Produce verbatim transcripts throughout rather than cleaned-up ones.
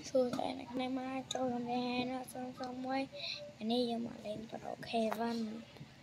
xui tại này nay mai cho làm hai nó xong xong ấy anh ấy giờ mà lên bắt đầu Kevin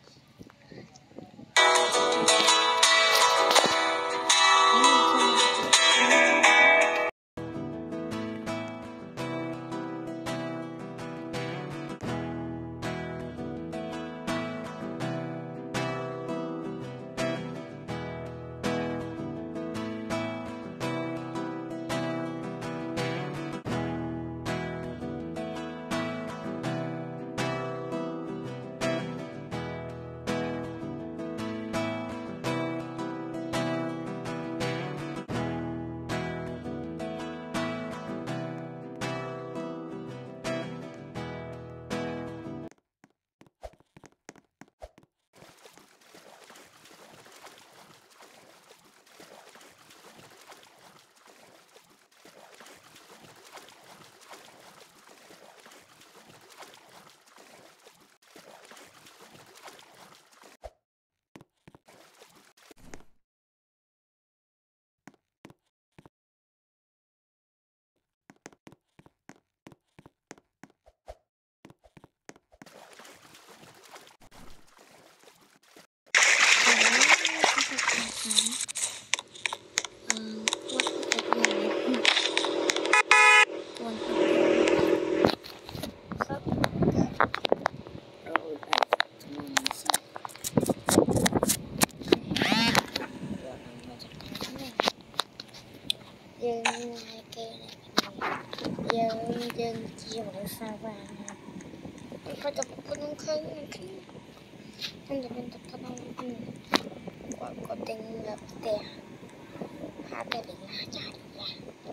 dân kia dân dân chia một sao vàng có cho một cái nông khơi không được nên tập thao có có tên là tè hát để bị lá chạy ra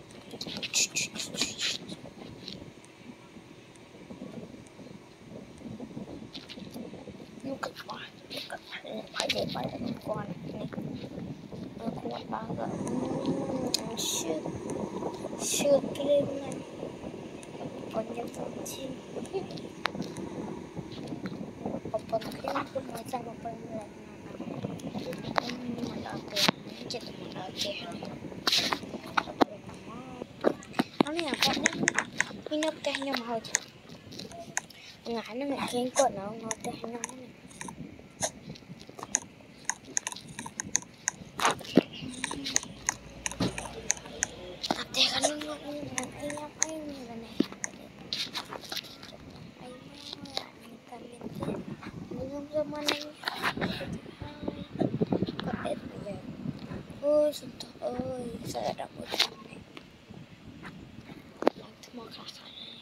nó cực quá cực phải để phải để một con này nó cũng bao giờ shoot shoot lên này còn những con chim một con kia cũng mới ra một con lần mà đỏ tiền chỉ được một đỏ tiền nó này là con nó nó cây nhau màu ngã nó lại khen cột nó nó cây nhau này tập thể cái nó nó nó nó cây nhau ấy như thế này ấy mà mình cần mình tiền mình không cho mà này có ít bây giờ ôi xin thôi ơi sợ đọc một trăm này làm thứ mò khá khá này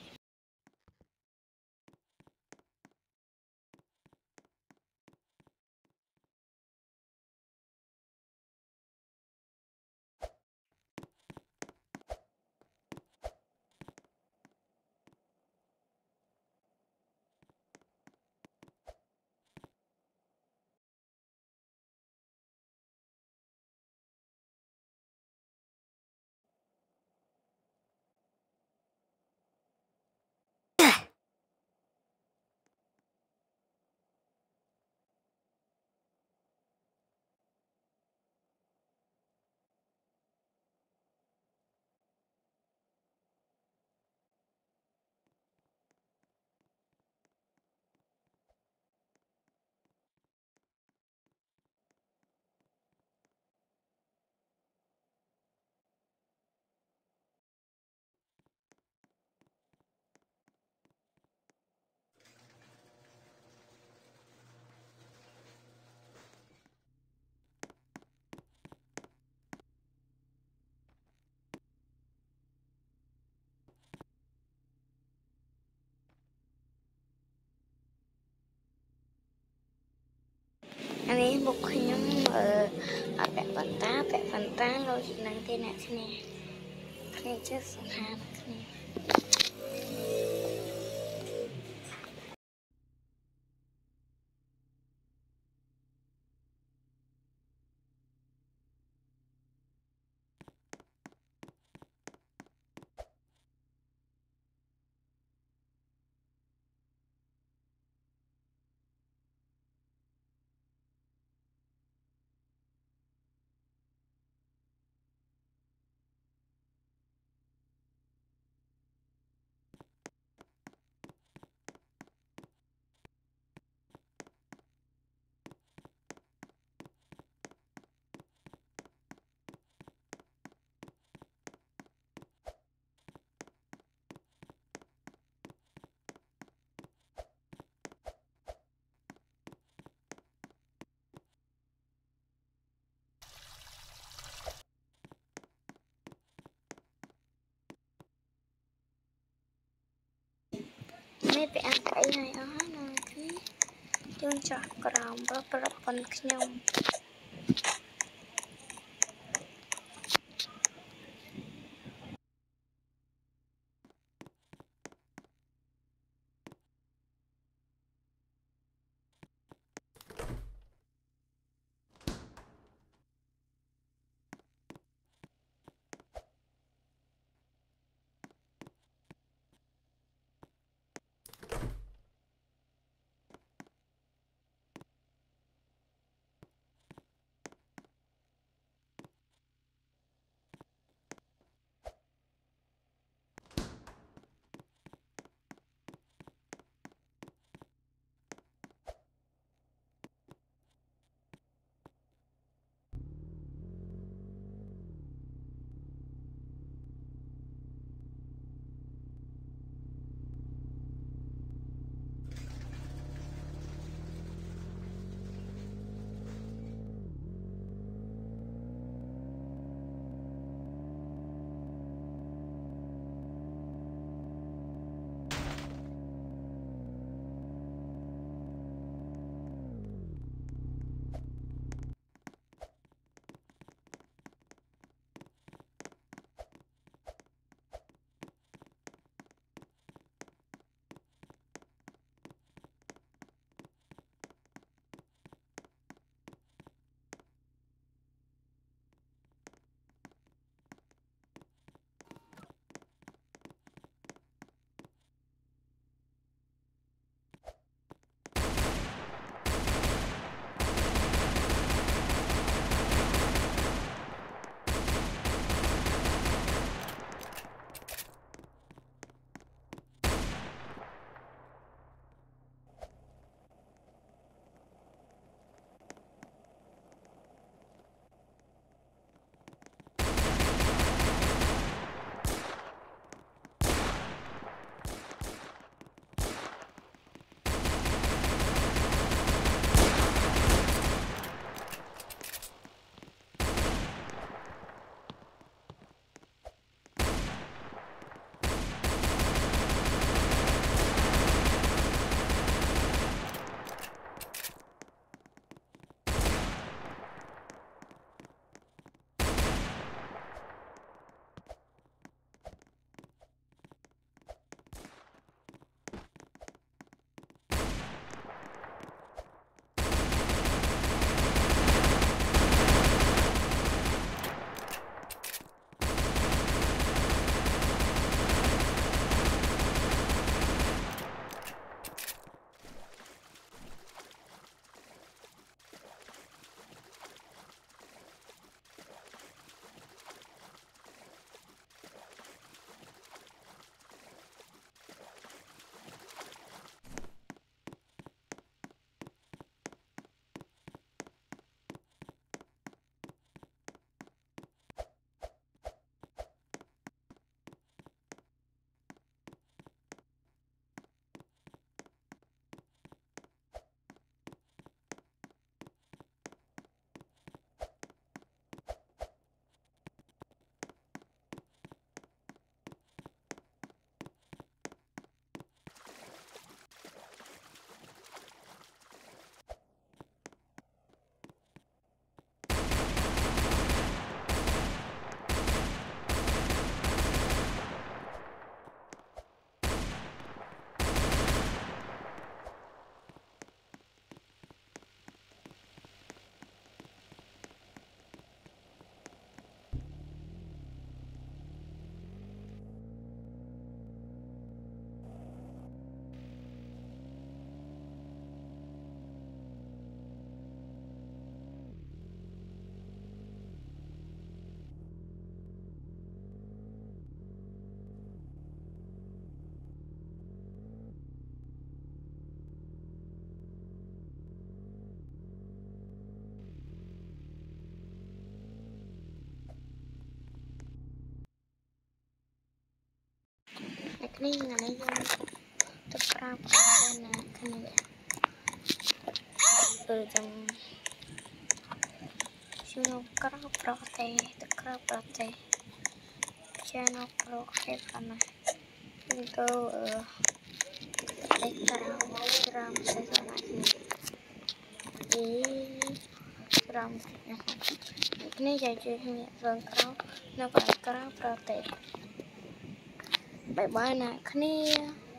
anh ấy một cái nhóm ở ở vẽ phần tá vẽ phần tá rồi năng thế này thế này thế chết sẵn hàng thế này នេះវាអានស្អីហើយអស់ហើយណាគឺយើងចោះក្រោមប្រពន្ធខ្ញុំនេះថ្ងៃនេះយើងទៅក្រៅប្រទេសណាគ្នាគឺចាំខ្ញុំក្រៅប្រទេសទៅក្រៅប្រទេសចានៅប្រទេសប៉ុណ្ណាយើងទៅអីក្រោមក្រោមស្អីស្រឡាញ់អីក្រោមនេះយាយជួយគ្នារឿងក្រោមនៅក្រៅក្រៅប្រទេសបាយបាយណាគ្នា